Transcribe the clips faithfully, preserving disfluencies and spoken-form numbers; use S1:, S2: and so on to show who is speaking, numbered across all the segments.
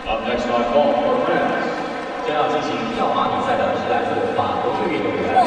S1: Up next on ball for France.
S2: 将要进行跳马比赛的是来自法国队运动员。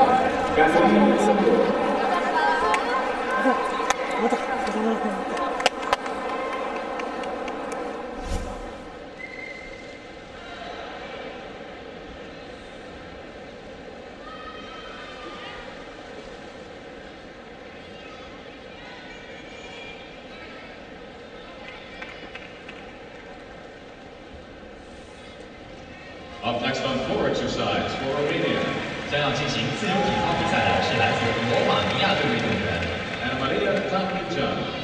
S1: Up next on floor exercise for Romania.
S2: 将要进行自由体操比赛的是来自罗马尼亚队运动员。
S1: And Maria Tapia.